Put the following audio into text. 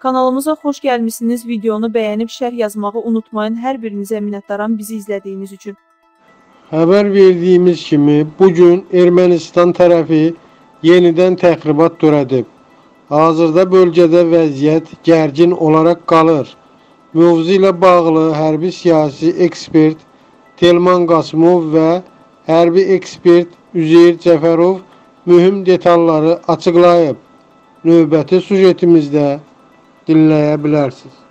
Kanalımıza xoş gəlmişsiniz. Videonu bəyənib şərh yazmağı unutmayın. Hər birinizə minnətdaram bizi izlədiyiniz üçün. Haber verdiğimiz kimi bugün Ermənistan tərəfi yenidən təxribat törədib. Hazırda bölgədə vəziyyət gərgin olaraq qalır. Mövzu ilə bağlı hərbi siyasi ekspert Telman Qasımov və hərbi ekspert Üzeyir Cəfərov mühüm detalları açıqlayıb. Növbəti sujetimizdə dinləyə bilərsiniz.